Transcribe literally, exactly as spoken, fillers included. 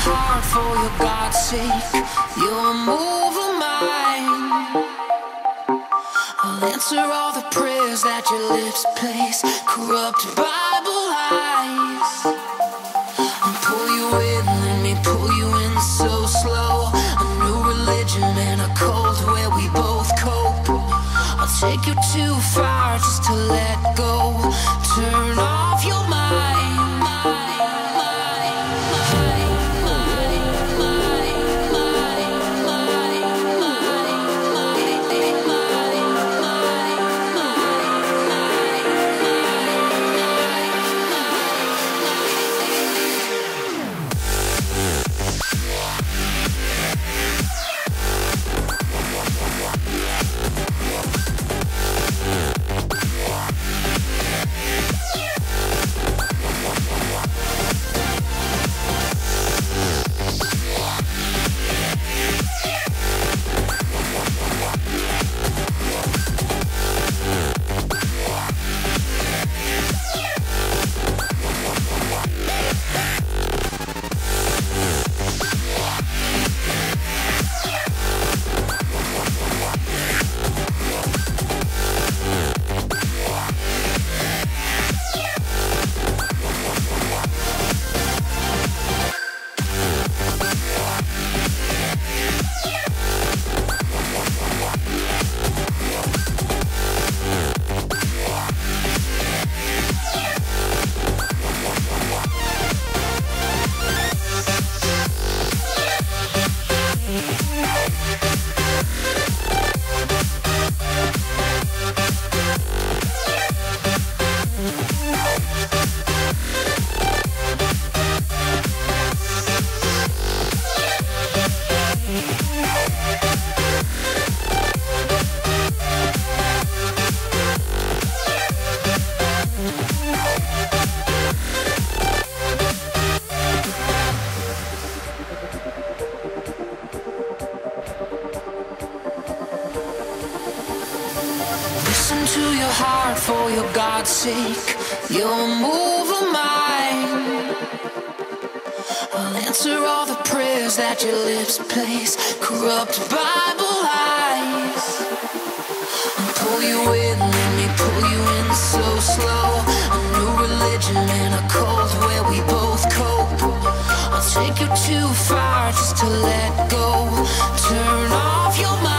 heart for your God's sake. You're a move of mine. I'll answer all the prayers that your lips place. Corrupt Bible lies. I'll pull you in, let me pull you in so slow. A new religion and a cult where we both cope. I'll take you too far just to let go. Turn off your mind. Listen to your heart for your God's sake. You're a move of mine. I'll answer all the prayers that your lips place. Corrupt Bible lies. I'll pull you in, let me pull you in so slow. A new religion and a cult where we both cope. I'll take you too far just to let go. Turn off your mind.